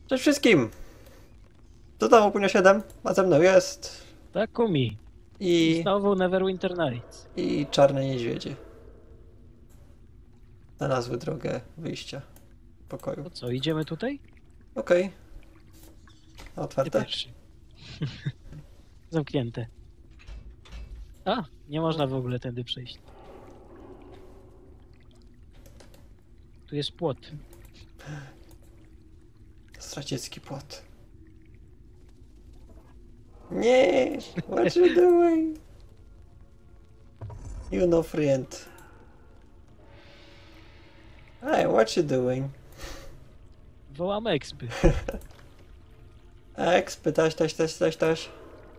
Cześć wszystkim! To tam Opunio 7, a ze mną jest Takumi. I i... znowu Neverwinter Nights. i Czarne Niedźwiedzie. Znalazły drogę wyjścia pokoju. To co, idziemy tutaj? Okej. Ty Otwarte? pierwszy. Zamknięte. A, nie można w ogóle tędy przejść. Tu jest płot. Straciecki płot. Nie! What you doing? You no friend. Hey, what you doing? Wołamy ekspy. Eks, pytaś, taś.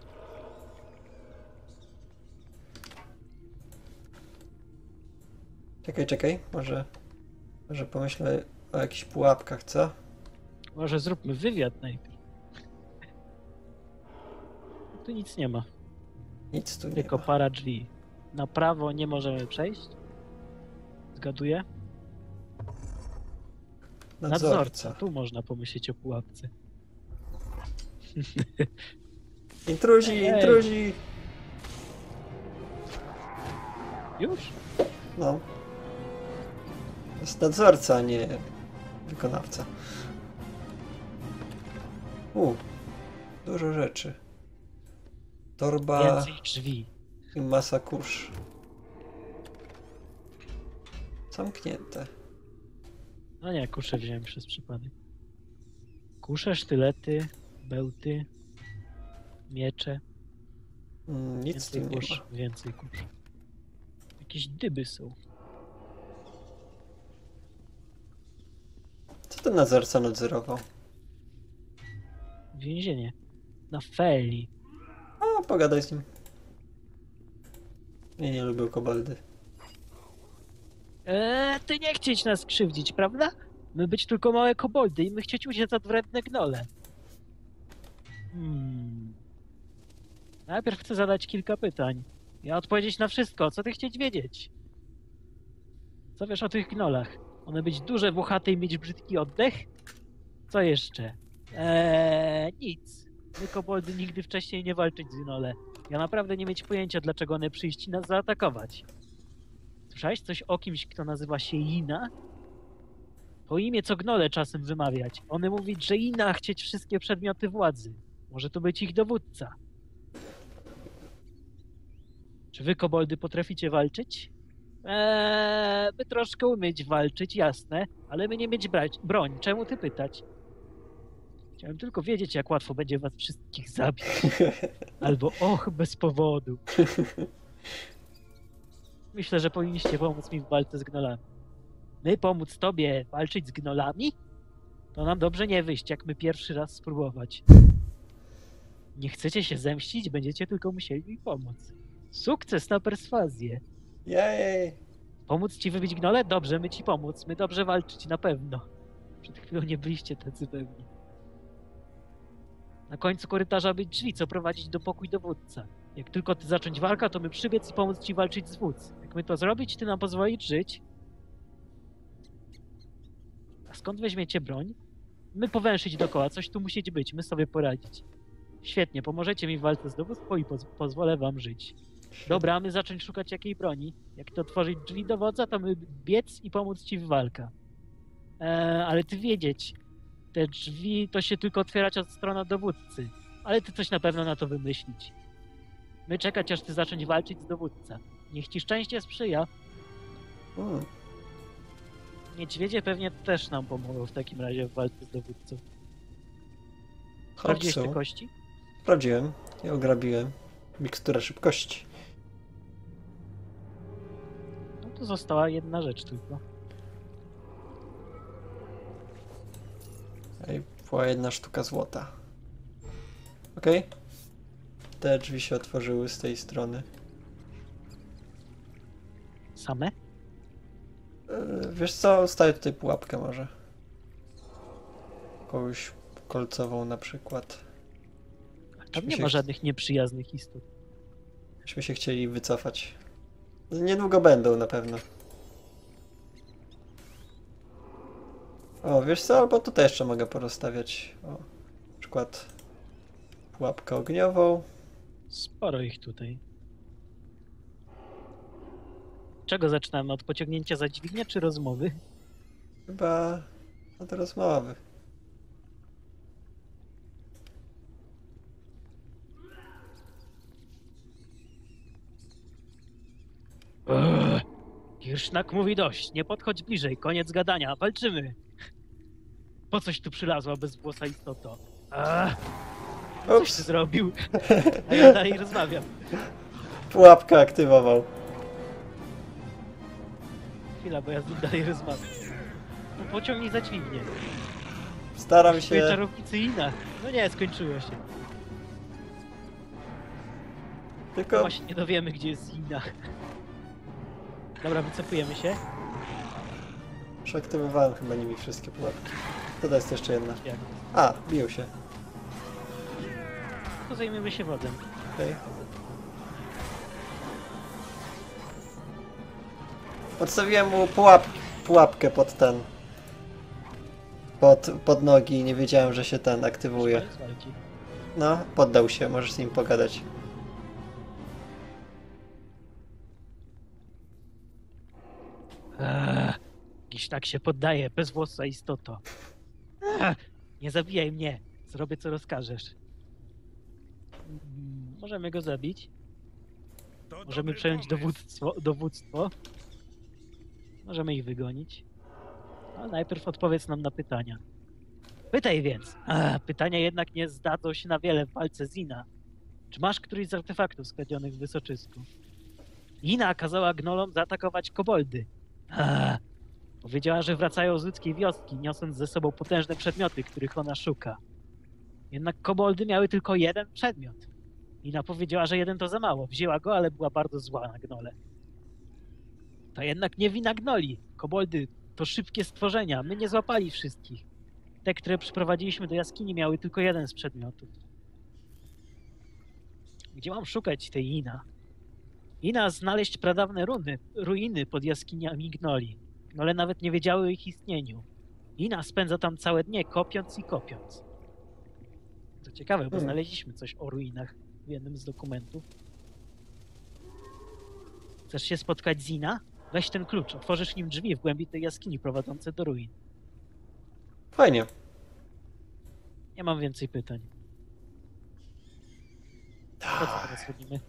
Czekaj. Może pomyślę o jakichś pułapkach, co? Może zróbmy wywiad najpierw. Tu nic nie ma. Nic tu nie Tylko ma. para drzwi. Na prawo nie możemy przejść. Zgaduję? Nadzorca. Tu można pomyśleć o pułapce. Intruzi! Już? No. To jest nadzorca, a nie wykonawca. Dużo rzeczy. Torba Więcej drzwi. i masa kurz. Zamknięte. No nie, kusze wziąłem przez przypadek. Kusze, sztylety, bełty, miecze. Nic tu nie ma. Więcej kurz. Jakieś dyby są. Co ten nadzorca nadzorował? Więzienie. Na Feli. A, pogadaj z nim. Nie lubię kobaldy. Ty nie chcieć nas krzywdzić, prawda? My być tylko małe koboldy i my chcieć uciec od wredne gnole. Najpierw chcę zadać kilka pytań. Ja odpowiedzieć na wszystko, co ty chcieć wiedzieć. Co wiesz o tych gnolach? One być duże, włochate i mieć brzydki oddech? Co jeszcze? Nic. My koboldy nigdy wcześniej nie walczyć z gnole. Ja naprawdę nie mieć pojęcia, dlaczego one przyjść i nas zaatakować. Słyszałeś coś o kimś, kto nazywa się Ina? To imię, co gnole czasem wymawiać. One mówić, że Ina chcieć wszystkie przedmioty władzy. Może to być ich dowódca. Czy wy, koboldy, potraficie walczyć? My troszkę umieć walczyć, jasne, ale my nie mieć broń. Czemu ty pytać? Chciałem tylko wiedzieć, jak łatwo będzie was wszystkich zabić. Albo bez powodu. Myślę, że powinniście pomóc mi w walce z gnolami. My pomóc tobie walczyć z gnolami? To nam dobrze nie wyjść, jak my pierwszy raz spróbować. Nie chcecie się zemścić, będziecie tylko musieli mi pomóc. Sukces na perswazję. Jej! Pomóc ci wybić gnole? Dobrze, my ci pomóc. My dobrze walczyć, na pewno. Przed chwilą nie byliście tacy pewni. Na końcu korytarza być drzwi, co prowadzić do pokój dowódca. Jak tylko ty zacząć walkę, to my przybiec i pomóc ci walczyć z wódz. Jak my to zrobić, ty nam pozwolić żyć. A skąd weźmiecie broń? My powęszyć dookoła, coś tu musieć być, my sobie poradzić. Świetnie, pomożecie mi w walce z dowództwem i pozwolę wam żyć. Dobra, a my zacząć szukać jakiej broni. Jak to otworzyć drzwi dowodza, to my biec i pomóc ci w walkę. Ale ty wiedzieć, te drzwi to się tylko otwierać od strony dowódcy. Ale ty coś na pewno na to wymyślić. My czekać, aż ty zacząć walczyć z dowódca. Niech ci szczęście sprzyja. Niedźwiedzie pewnie też nam pomogą w takim razie w walce z dowódcą. Sprawdziłeś te kości? Sprawdziłem i ograbiłem. Mikstura szybkości. No to została jedna rzecz tylko. I była jedna sztuka złota. Okej. Te drzwi się otworzyły z tej strony. Same? Wiesz co? Ustawię tutaj pułapkę może. Jakąś kolcową na przykład. Tam nie ma żadnych nieprzyjaznych istot. Myśmy się chcieli wycofać. Niedługo będą na pewno. O, wiesz co? Albo tutaj jeszcze mogę porozstawiać. O, na przykład pułapkę ogniową. Sporo ich tutaj. Czego zaczynamy? Od pociągnięcia za dźwignię czy rozmowy? Chyba od rozmowy. Kirsznak mówi dość. Nie podchodź bliżej. Koniec gadania. Walczymy. Po coś tu przylazła bezwłosa istoto? Coś ty Ups, zrobił. A ja dalej rozmawiam. pułapkę aktywował. Chwila, bo ja z nim dalej rozmawiam. No pociągnij za dźwignię. Staram Twoje się. czarownicy Ina. No nie, skończyło się. Tylko Właśnie nie dowiemy, gdzie jest Ina. Dobra, wycofujemy się. przeaktywowałem chyba nimi wszystkie pułapki. To jest jeszcze jedna. Jak? A, biją się. To zajmiemy się wodem. Okej. Podstawiłem mu pułapkę pod ten. Pod nogi i nie wiedziałem, że się ten aktywuje. Koniec walki. No, poddał się, możesz z nim pogadać. Jakiś tak się poddaje, bezwłosa istoto. Nie zabijaj mnie. Zrobię, co rozkażesz. Możemy go zabić. Możemy przejąć dowództwo. Możemy ich wygonić. Ale najpierw odpowiedz nam na pytania. Pytaj więc. Pytania jednak nie zdadzą się na wiele w walce z Ina. Czy masz któryś z artefaktów skradzionych w Wysoczysku? Ina kazała gnolom zaatakować koboldy. Powiedziała, że wracają z ludzkiej wioski, niosąc ze sobą potężne przedmioty, których ona szuka. Jednak koboldy miały tylko jeden przedmiot. Ina powiedziała, że jeden to za mało. Wzięła go, ale była bardzo zła na gnole. To jednak nie wina gnoli. Koboldy to szybkie stworzenia. My nie złapali wszystkich. Te, które przyprowadziliśmy do jaskini, miały tylko jeden z przedmiotów. Gdzie mam szukać tej Ina? Ina znaleźć pradawne ruiny pod jaskiniami gnoli. Gnole nawet nie wiedziały o ich istnieniu. Ina spędza tam całe dnie kopiąc i kopiąc. To ciekawe, bo znaleźliśmy coś o ruinach w jednym z dokumentów. Chcesz się spotkać z Ina? Weź ten klucz, otworzysz nim drzwi w głębi tej jaskini prowadzące do ruin. Fajnie. Nie mam więcej pytań. Po co teraz chodzimy?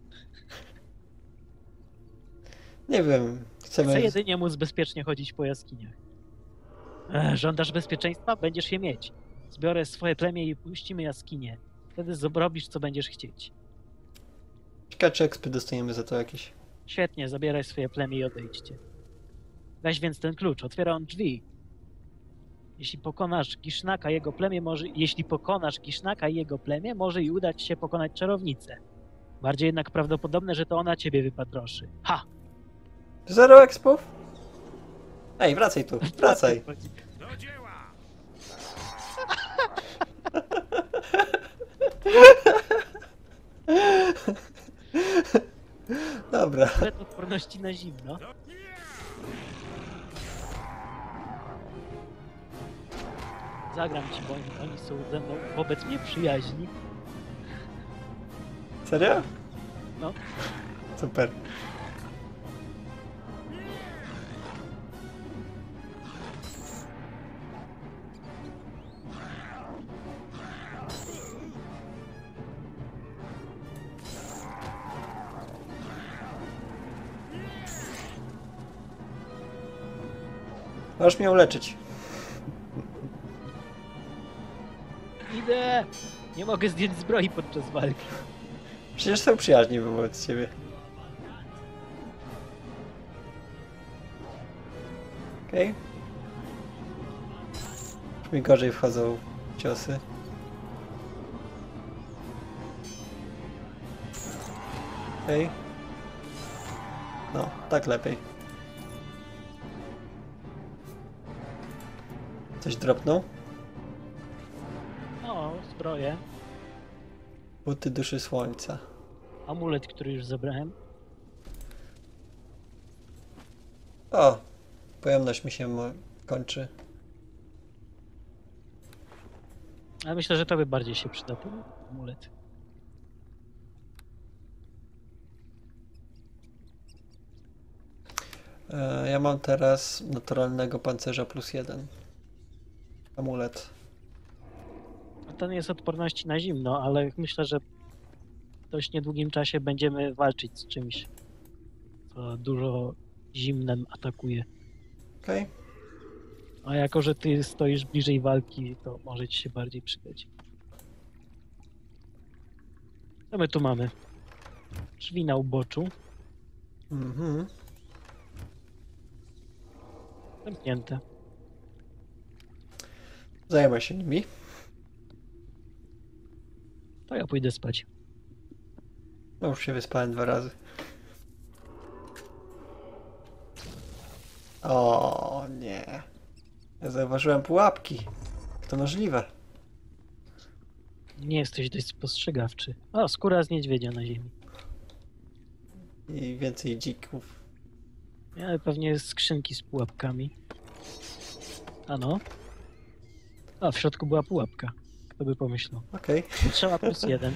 Nie wiem, Chcę chcemy... jedynie móc bezpiecznie chodzić po jaskiniach. Żądasz bezpieczeństwa? Będziesz je mieć. Zbiorę swoje plemię i puścimy jaskinię. Wtedy zrobisz, co będziesz chcieć. Ciekawe, czy expy dostaniemy za to jakieś. Świetnie, zabieraj swoje plemię i odejdźcie. Weź więc ten klucz, otwiera on drzwi. Jeśli pokonasz Gishnaka i jego plemię, może i udać się pokonać czarownicę. Bardziej jednak prawdopodobne, że to ona ciebie wypatroszy. Ha! 0 expów? Ej, wracaj tu, wracaj. Do dzieła! Dobra. Bez odporności na zimno. Zagram ci, bo oni są ze mną wobec mnie przyjaźni. Serio? No. Super. Możesz mnie uleczyć. Idę! Nie mogę zdjąć zbroi podczas walki. Przecież są przyjaźni wobec ciebie. Okej. Już mi gorzej wchodzą ciosy. Okej. No, tak lepiej. Coś dropnął? O, zbroję. Buty duszy słońca. Amulet, który już zabrałem. O! Pojemność mi się kończy. Ja myślę, że tobie bardziej się przyda ten amulet. Ja mam teraz naturalnego pancerza +1. Amulet. Ten jest odporności na zimno, ale myślę, że w dość niedługim czasie będziemy walczyć z czymś, co dużo zimnem atakuje. Okej. A jako, że ty stoisz bliżej walki, to może ci się bardziej przydać. Co my tu mamy? Drzwi na uboczu. Mhm. Zamknięte. Zajmę się nimi. To ja pójdę spać. No już się wyspałem 2 razy. O nie. Ja zauważyłem pułapki. Jak to możliwe? Nie jesteś dość spostrzegawczy. O, skóra z niedźwiedzia na ziemi. I więcej dzików. Ale pewnie skrzynki z pułapkami. Ano. A, w środku była pułapka. Kto by pomyślał. Okej. Strzała +1.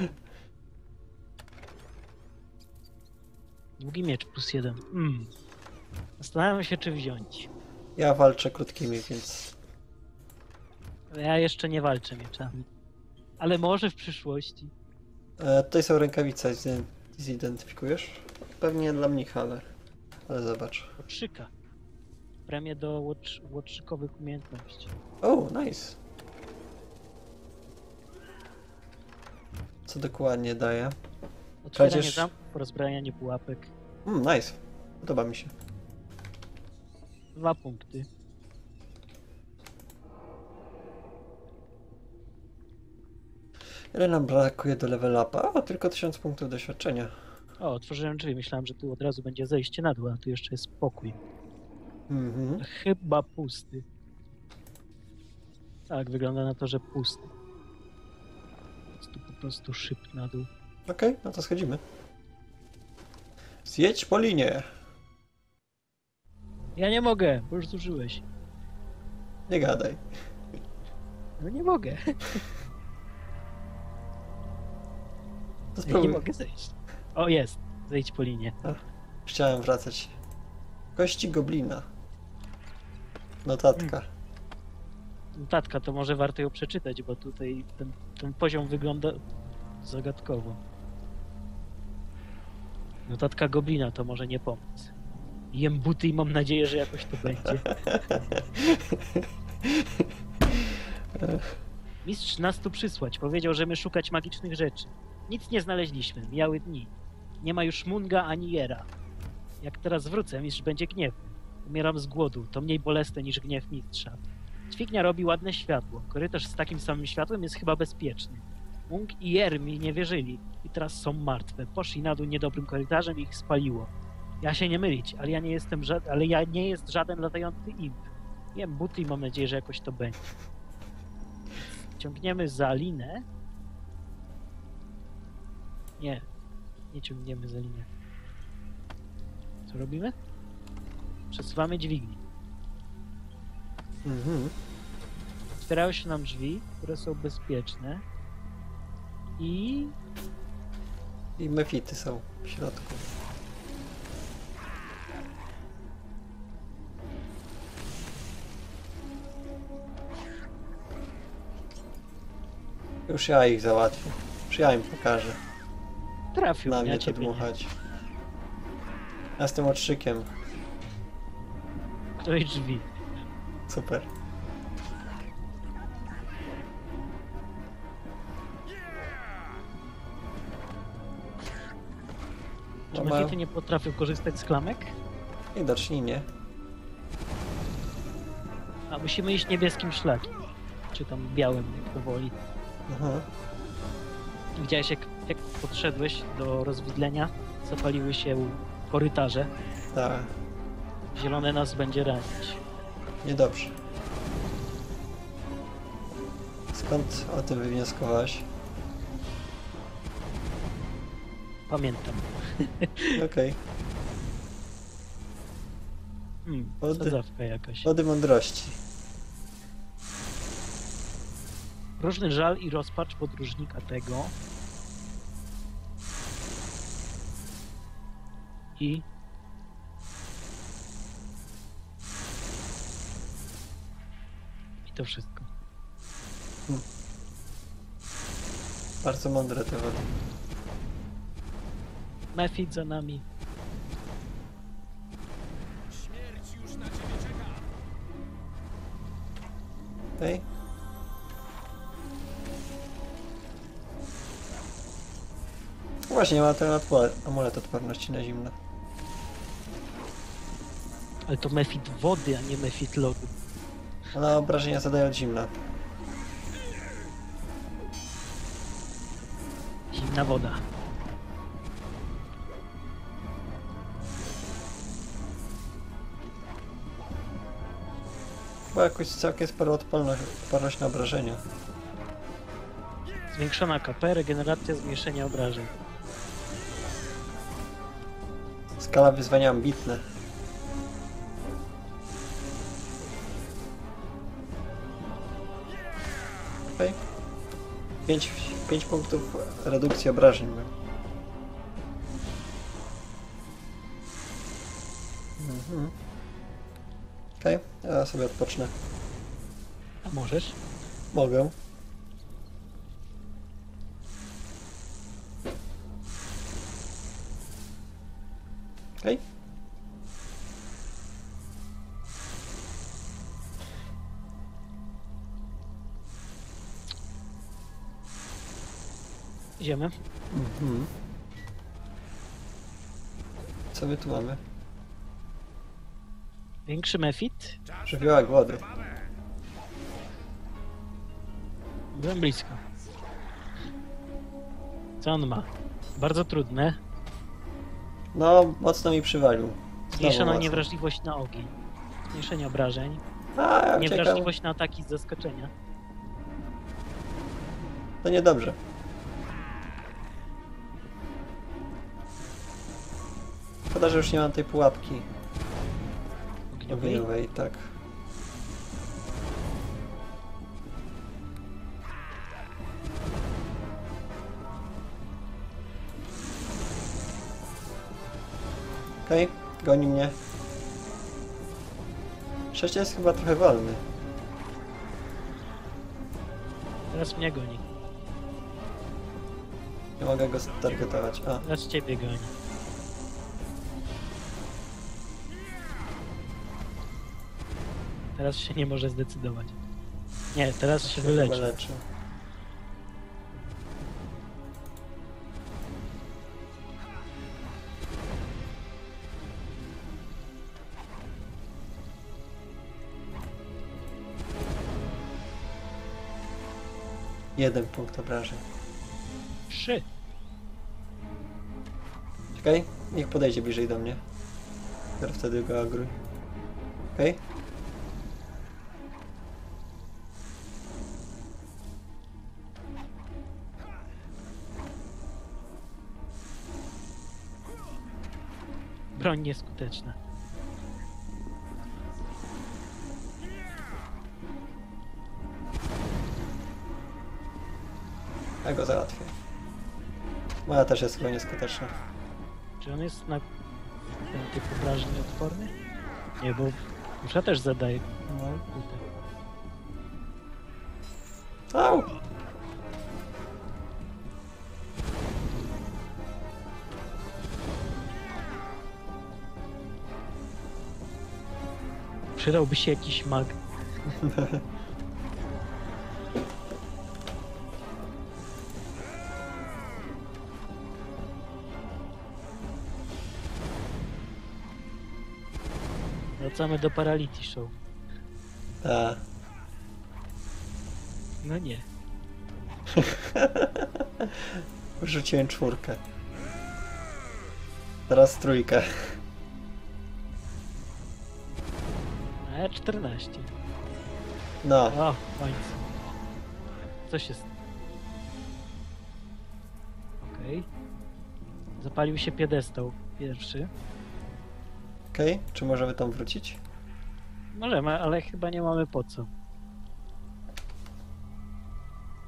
Długi miecz +1. Zastanawiam się, czy wziąć. Ja walczę krótkimi, więc... Ja jeszcze nie walczę mieczami. Ale może w przyszłości. Tutaj są rękawice, zidentyfikujesz? Pewnie dla mnicha, ale zobacz. Łotrzyka. Premię do łotrzykowych umiejętności. O, nice. Co dokładnie daje? Otwieranie Przecież- zamków, rozbrajanie pułapek. Nice. Podoba mi się. 2 punkty. Ile nam brakuje do level upa? O, tylko 1000 punktów doświadczenia. O, otworzyłem drzwi. Myślałem, że tu od razu będzie zejście na dół, a tu jeszcze jest pokój. Mhm. Chyba pusty. Tak, wygląda na to, że pusty. Jest tu po prostu szyb na dół. Okej, no to schodzimy. Zjedź po linie. Ja nie mogę, bo już zużyłeś. Nie gadaj. No nie mogę. To Ja nie spróbuj. mogę zejść. O, jest. Zejdź po linie. Chciałem wracać. Kości goblina. Notatka. Notatka, to może warto ją przeczytać, bo tutaj ten poziom wygląda zagadkowo. Notatka goblina to może nie pomóc. Jem buty i mam nadzieję, że jakoś to będzie. Mistrz nas tu przysłać. Powiedział, że my szukać magicznych rzeczy. Nic nie znaleźliśmy. Mijały dni. Nie ma już Munga ani Jera. Jak teraz wrócę, mistrz będzie gniewny. Umieram z głodu. To mniej bolesne niż gniew mistrza. Dźwignia robi ładne światło. Korytarz z takim samym światłem jest chyba bezpieczny. Mung i Jer mi nie wierzyli i teraz są martwe. Poszli na dół niedobrym korytarzem i ich spaliło. Ja się nie mylić, ale ja nie jest żaden latający imp. Jem buty i mam nadzieję, że jakoś to będzie. Ciągniemy za linę. Nie ciągniemy za linę. Co robimy? Przesuwamy dźwignię. Mhm. Otwierają się nam drzwi, które są bezpieczne. I I mefity są w środku. Już ja ich załatwię. Już ja im pokażę. trafił Na mnie, mnie a to ciebie nie. dmuchać. Ja z tym otrzykiem. Której drzwi? Super. Czy No ma- mefity nie potrafią korzystać z klamek? Widocznie nie. A musimy iść niebieskim szlakiem. Czy tam białym, jak to woli. Aha. Widziałeś, jak podszedłeś do rozwidlenia, zapaliły się korytarze. Tak. Zielone nas będzie ranić. Niedobrze. Skąd o tym wywnioskowałaś? Pamiętam. Okej. Sadzawka jakaś. Wody mądrości. Różny żal i rozpacz podróżnika tego. I to wszystko. Bardzo mądre te wody. Mephit za nami. Śmierć już na ciebie czeka. Okej. Właśnie, ma ten amulet odporności na zimno. Ale to Mephit wody, a nie Mephit lodu. Ale obrażenia zadają od zimna. Zimna woda. Chyba jakoś całkiem sporo odporność na obrażenia. Zwiększona KP, regeneracja, zmniejszenie obrażeń. Skala wyzwania ambitne. Okej. 5 punktów redukcji obrażeń. Mhm. Okej, ja sobie odpocznę. A możesz? Mogę. Okej. Idziemy. Mhm. Co my tu mamy? Większy Mephit. Żywiołak wody. Byłem blisko. Co on ma? Bardzo trudne. No, mocno mi przywalił. Znowu Zmniejszona mocno. niewrażliwość na ogień. Zmniejszenie obrażeń. A, ja uciekam. Niewrażliwość na ataki z zaskoczenia. To niedobrze. Szkoda, że już nie mam tej pułapki Ogniowej. ogniowej, tak. Okej, goni mnie. Trzeci jest chyba trochę wolny. Teraz mnie goni. Nie mogę go targetować. A, Teraz ciebie goni. Teraz się nie może zdecydować. Nie, teraz się chyba wyleczy. leczy. Jeden punkt obrażeń. 3. Czekaj, niech podejdzie bliżej do mnie. Dopiero wtedy go agruj. Okej. Broń nieskuteczna. Ja go załatwię. Moja też jest chyba nieskuteczna. Czy on jest na ten typ obrażeń odporny? Nie, bo musza też zadaje. No. Kurde. Au! Przydałby się jakiś mag. Wracamy do Parality Show. Ta. No nie. Rzuciłem 4. Teraz 3. A 14. No, O, w końcu. Co się stało? Okej. Zapalił się piedestał pierwszy. okej. Czy możemy tam wrócić? Możemy, ale chyba nie mamy po co.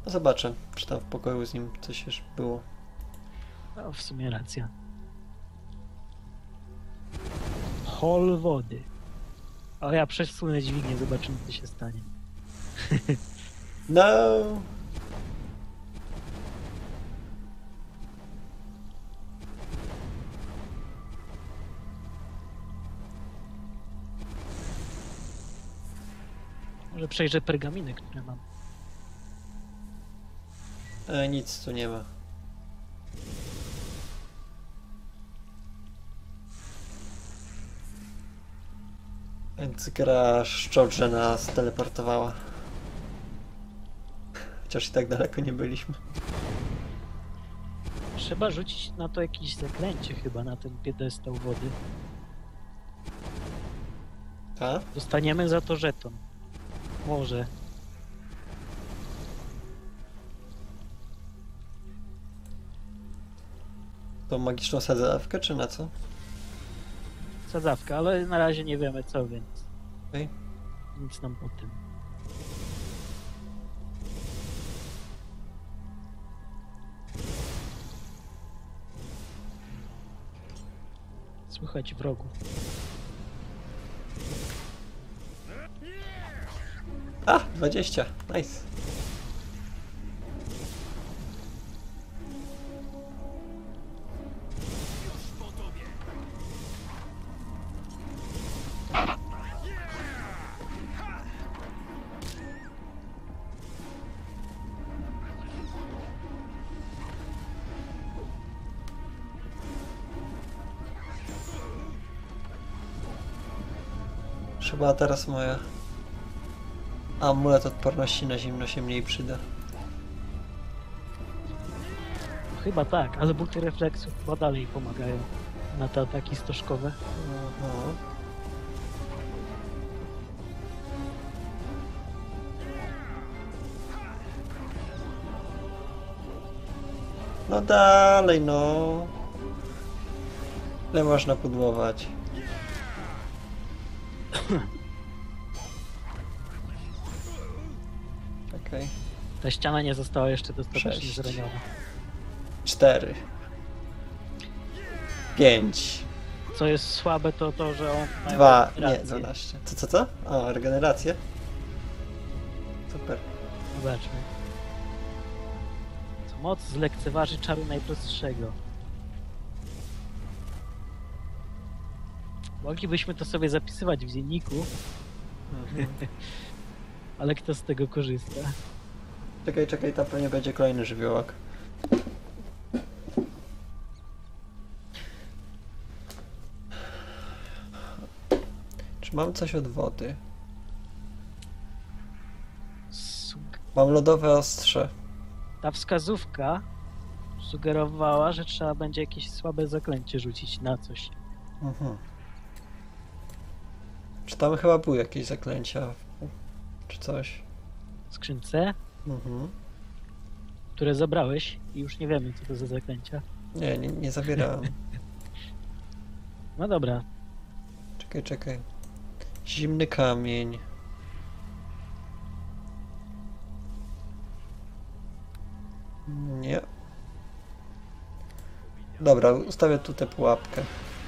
Zobaczę, czy tam w pokoju z nim coś już było. No, w sumie racja. Hol wody. O, ja przesunę dźwignię, zobaczymy co się stanie. No! Może przejrzę pergaminy, które mam. Nic tu nie ma. Więc gra szczodrze nas teleportowała. Chociaż i tak daleko nie byliśmy. Trzeba rzucić na to jakieś zaklęcie chyba, na ten piedestał wody. A? Dostaniemy za to żeton. Może. Tą magiczną sadzawkę, czy na co? Sadzawka, ale na razie nie wiemy co, więc Okej. nic nam o tym. Słychać wrogów. A! 20. Nice. Po tobie. Chyba teraz moja amulet odporności na zimno się mniej przyda. Chyba tak, ale buty refleksów chyba dalej pomagają na te ataki stożkowe. Aha. No dalej, no. Ile można pudłować? Okej. Ta ściana nie została jeszcze dostatecznie 6. zraniona. 4. 5. Co jest słabe to to, że on ma 2. Nie, regenerację. 12. Co? O, regenerację. Super. Zobaczmy. Co moc zlekceważy czaru najprostszego. Moglibyśmy to sobie zapisywać w dzienniku, ale kto z tego korzysta? Czekaj, tam pewnie będzie kolejny żywiołak. Czy mam coś od wody? Mam lodowe ostrze. Ta wskazówka sugerowała, że trzeba będzie jakieś słabe zaklęcie rzucić na coś. Mhm. Czy tam chyba były jakieś zaklęcia? Czy coś? W skrzynce, Mhm. które zabrałeś i już nie wiemy co to za zaklęcia. Nie zabierałem. No dobra, Czekaj. Zimny kamień. Nie. Dobra, ustawię tu tę pułapkę.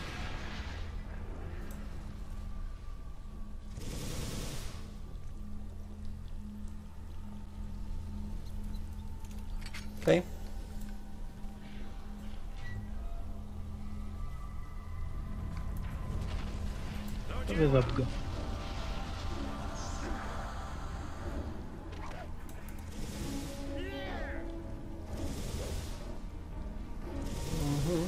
Okej. to wywab go. Mhm.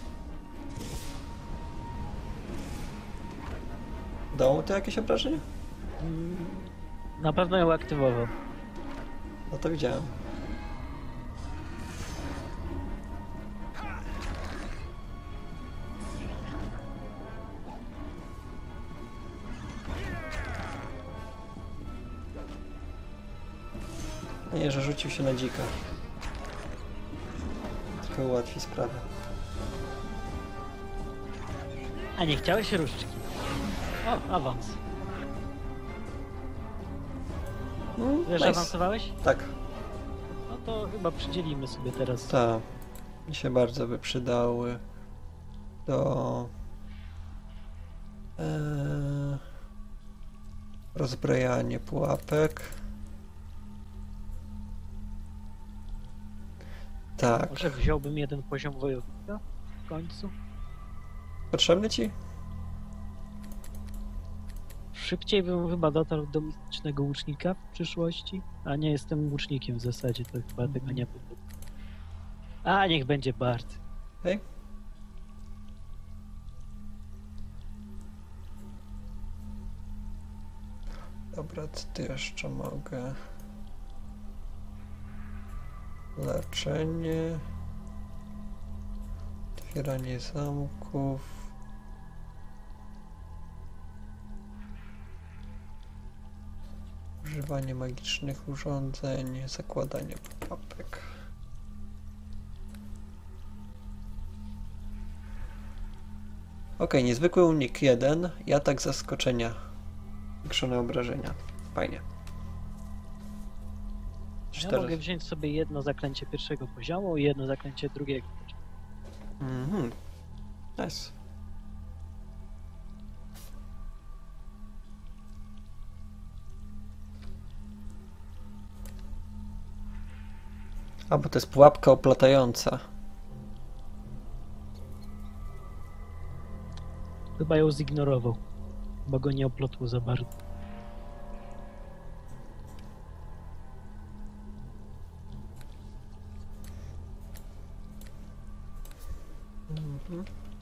Dało mu to jakieś obrażenia? Na pewno ją aktywował. No to widziałem. Nie, że rzucił się na dzika. Trochę ułatwi sprawę. A nie chciałeś różdżki? O, awans. Wiesz, Nice. awansowałeś? Tak. No to chyba przydzielimy sobie teraz. Tak, mi się bardzo by przydały do rozbrajanie pułapek. Tak, Może wziąłbym jeden poziom wojownika w końcu? potrzebny ci? Szybciej bym chyba dotarł do mistycznego łucznika w przyszłości, a nie jestem łucznikiem w zasadzie, to chyba tego nie będę. A niech będzie Bart. Okej. Dobra, co ty jeszcze mogę? Leczenie. Otwieranie zamków. Używanie magicznych urządzeń. Zakładanie pułapek. Okej, niezwykły unik 1 i atak zaskoczenia. Zwiększone obrażenia. Fajnie. Ja mogę wziąć sobie jedno zaklęcie pierwszego poziomu i jedno zaklęcie drugiego. Mhm. Nice. A, bo to jest pułapka oplatająca. Chyba ją zignorował, bo go nie oplotło za bardzo. Mhm.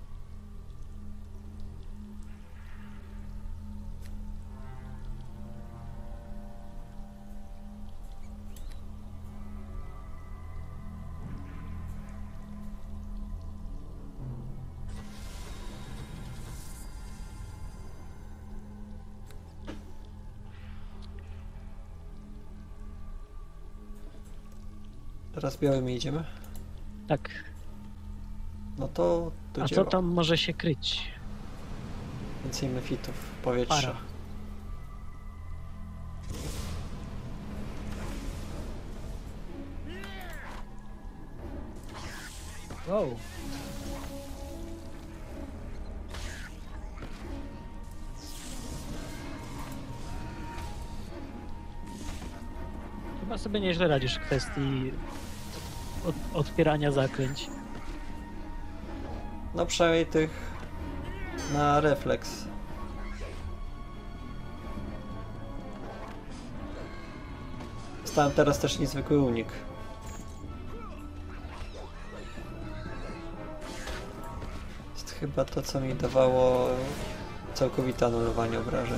Teraz białymi idziemy? Tak. No to do A dzieła. co tam może się kryć? Więcej mefitów w powietrze. Para. Wow. Chyba sobie nieźle radzisz w kwestii odpierania zaklęć. No przynajmniej tych na refleks. Dostałem teraz też niezwykły unik. Jest chyba to, co mi dawało całkowite anulowanie obrażeń.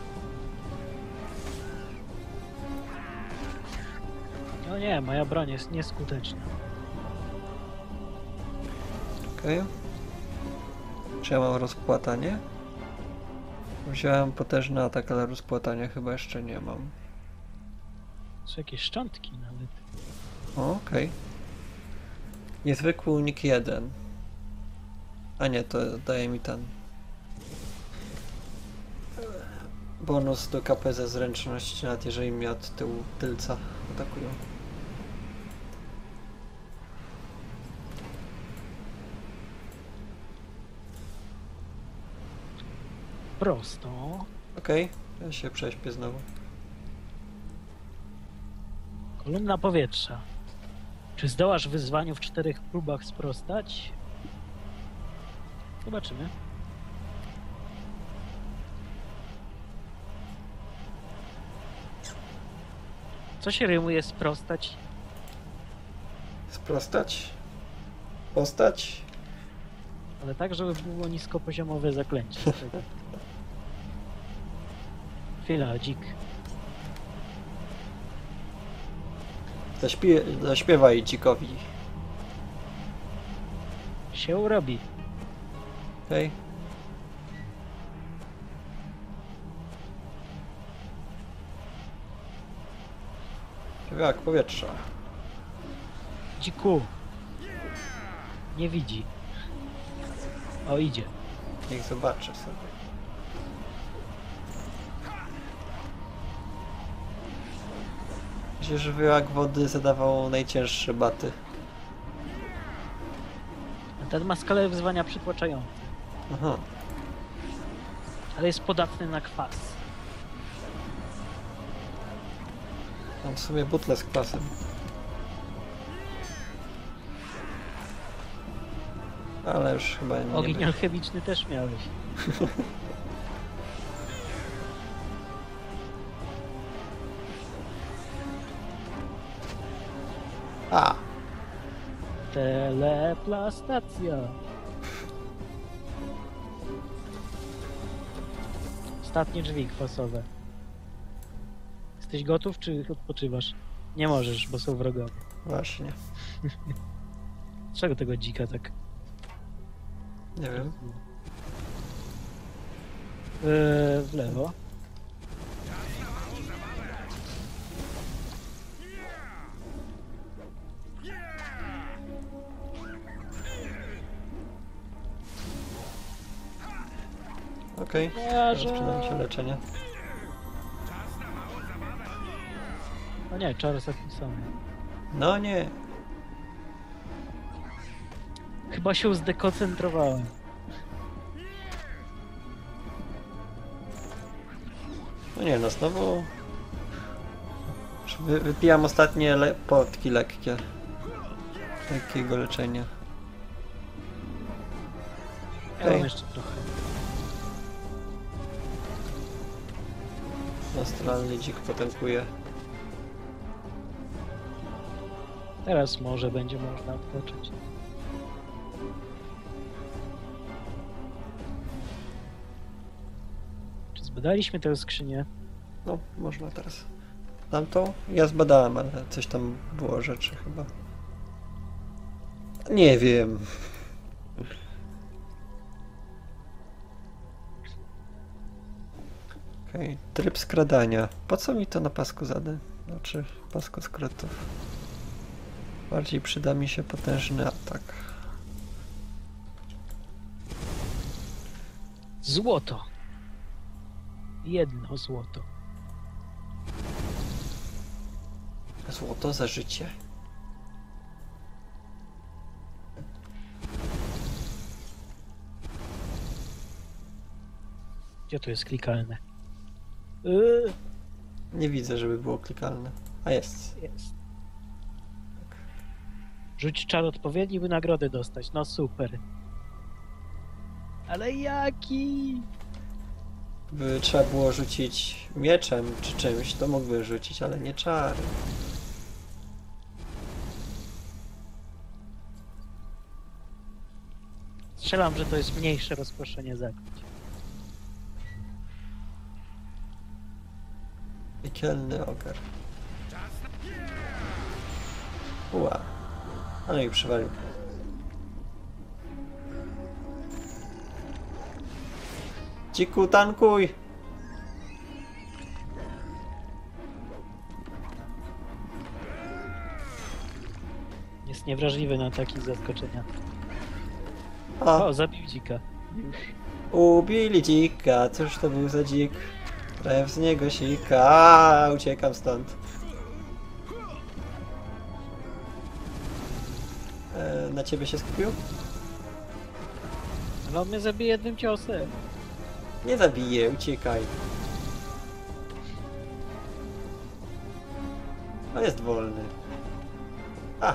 No nie, moja broń jest nieskuteczna. Okej. Czy ja mam rozpłatanie? Wziąłem potężny atak, ale rozpłatania chyba jeszcze nie mam. Są jakieś szczątki nawet. O, okej. Niezwykły unik 1. A nie, to daje mi ten bonus do KP ze zręczności, nawet jeżeli mnie od tyłu tylca atakują. Prosto. Okej, ja się prześpię znowu. Kolumna powietrza. Czy zdołasz wyzwaniu w 4 próbach sprostać? Zobaczymy. Co się rymuje sprostać? Sprostać? Postać? Ale tak, żeby było niskopoziomowe zaklęcie. Chwila, dzik. Zaśpiewaj dzikowi. Się robi. Okej. Jak powietrza. Dziku. Nie widzi. O, idzie. Niech zobaczy sobie. Gdzie żywiołak wody zadawał najcięższe baty. A ten ma skalę wyzwania przytłaczającą, Aha. ale jest podatny na kwas. Mam w sumie butlę z kwasem. Ale już chyba nie Ogień będzie. alchemiczny też miałeś. A! Teleplastacja. Ostatnie drzwi kwasowe. Jesteś gotów, czy odpoczywasz? Nie możesz, bo są wrogowie. Właśnie. Czego tego dzika tak? Nie wiem. W lewo. Okej. Teraz Uważaj. przyda mi się leczenie. No nie, czar zapisany. No nie. Chyba się zdekoncentrowałem. No nie, no znowu... Wypijam ostatnie potki lekkie. Lekkiego leczenia. Ja Okej. mam jeszcze trochę. Astralny dzik potękuje. Teraz może będzie można odpocząć. Czy zbadaliśmy tę skrzynię? No, można teraz. Tamtą? Ja zbadałem, ale coś tam było rzeczy chyba. Nie wiem. Okej, tryb skradania. Po co mi to na pasku zadań? Znaczy, pasku skrótów. Bardziej przyda mi się potężny atak. Złoto. Jedno złoto. Złoto za życie. Gdzie to jest klikalne? Nie widzę, żeby było klikalne. A jest. Jest. Rzuć czar odpowiedni, by nagrodę dostać. No super. Ale jaki? By trzeba było rzucić mieczem czy czymś, to mógłby rzucić, ale nie czary. Strzelam, że to jest mniejsze rozproszenie zaklęć. Piekielny ogar. Ua. Ale mi przywalił. Dziku, tankuj! Jest niewrażliwy na ataki i zaskoczenia. A, O, zabił dzika. Już. ubili dzika. Cóż to był za dzik? Krew z niego sika. A, uciekam stąd. Na ciebie się skupił? Ale on mnie zabije jednym ciosem. Nie zabiję, uciekaj. On jest wolny. A!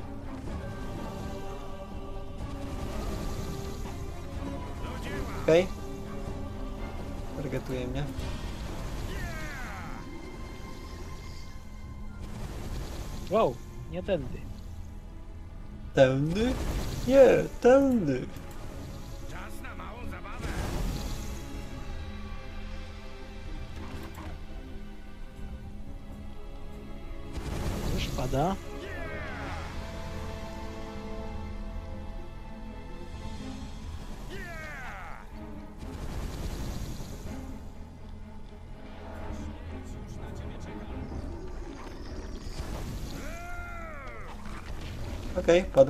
Okej. Targetuje mnie. Wow, nie tędy. Tędy? Nie, tędy. Czas na małą zabawę. Już pada. Okej, padł.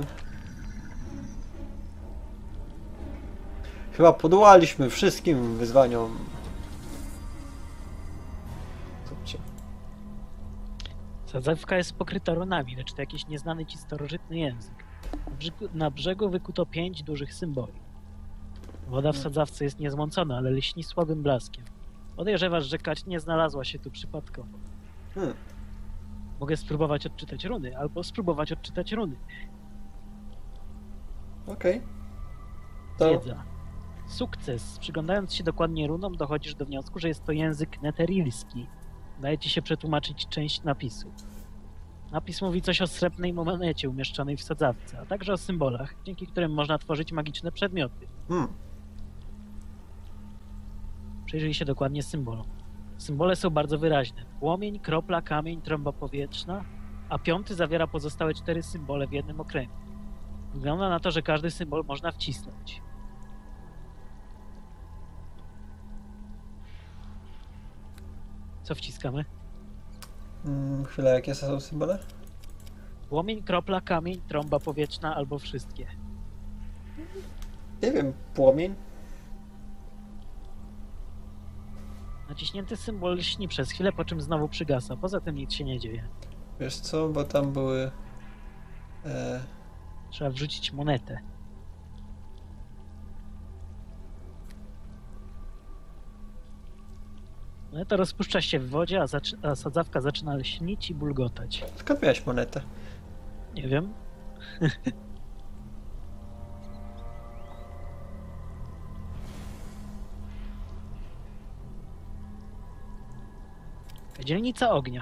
Chyba podołaliśmy wszystkim wyzwaniom. Zróbcie. Sadzawka jest pokryta runami, lecz to jakiś nieznany ci starożytny język. Na brzegu wykuto 5 dużych symboli. Woda w sadzawce jest niezmącona, ale lśni słabym blaskiem. Podejrzewasz, że Kać nie znalazła się tu przypadkowo. Mogę spróbować odczytać runy, albo spróbować odczytać runy. Okej. To Wiedza. Sukces. Przyglądając się dokładnie runom, dochodzisz do wniosku, że jest to język neterilski. Daje ci się przetłumaczyć część napisu. Napis mówi coś o srebrnej monecie umieszczonej w sadzawce, a także o symbolach, dzięki którym można tworzyć magiczne przedmioty. Przyjrzyj się dokładnie symbolom. Symbole są bardzo wyraźne. Płomień, kropla, kamień, trąba powietrzna, a 5 zawiera pozostałe 4 symbole w jednym okręgu. Wygląda na to, że każdy symbol można wcisnąć. Co wciskamy? chwilę, jakie są symbole? Płomień, kropla, kamień, trąba powietrzna albo wszystkie. Nie wiem, płomień? Naciśnięty symbol lśni przez chwilę, po czym znowu przygasa. Poza tym nic się nie dzieje. Wiesz co, bo tam były... Trzeba wrzucić monetę. Moneta rozpuszcza się w wodzie, a sadzawka zaczyna lśnić i bulgotać. Skąd miałeś monetę? Nie wiem. Dzielnica ognia.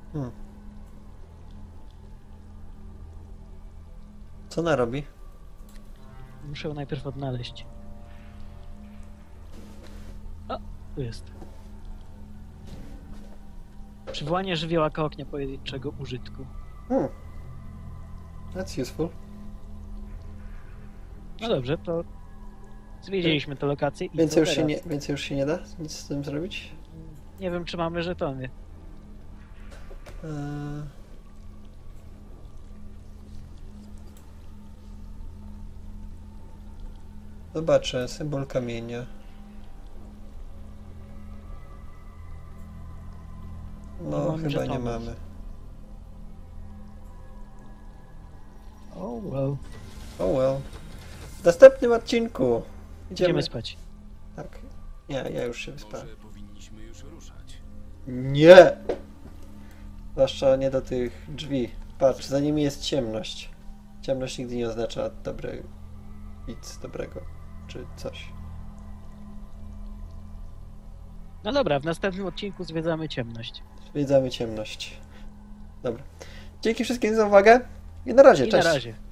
Co ona robi? Muszę ją najpierw odnaleźć. O, tu jest. Przywołanie żywiołaka ognia pojedynczego użytku. That's useful. No dobrze, to zwiedziliśmy tę lokację i Więcej co już, się teraz? więcej już się nie da nic z tym zrobić? Nie wiem, czy mamy żetony. Zobaczę, symbol kamienia. No, Nie mamy chyba nie żetonów. mamy. Oh well. Oh well. W następnym odcinku Idziemy spać. Tak. Nie, ja już się wyspałem. Może powinniśmy już ruszać. Nie! Zwłaszcza nie do tych drzwi. Patrz, za nimi jest ciemność. Ciemność nigdy nie oznacza nic dobrego, czy coś. No dobra, w następnym odcinku zwiedzamy ciemność. Zwiedzamy ciemność. Dobra. Dzięki wszystkim za uwagę i na razie, I cześć! na razie.